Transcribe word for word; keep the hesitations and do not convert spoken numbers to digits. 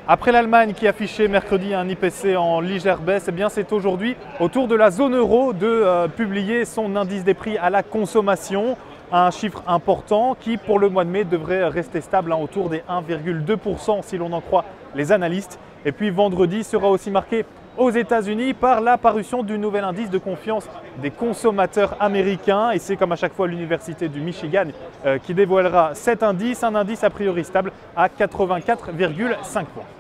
Après l'Allemagne qui affichait mercredi un I P C en légère baisse, eh bien c'est aujourd'hui au tour de la zone euro de euh, publier son indice des prix à la consommation. Un chiffre important qui, pour le mois de mai, devrait rester stable hein, autour des un virgule deux pour cent si l'on en croit les analystes. Et puis vendredi sera aussi marqué aux États-Unis par la parution du nouvel indice de confiance des consommateurs américains. Et c'est comme à chaque fois l'Université du Michigan euh, qui dévoilera cet indice, un indice a priori stable à quatre-vingt-quatre virgule cinq points.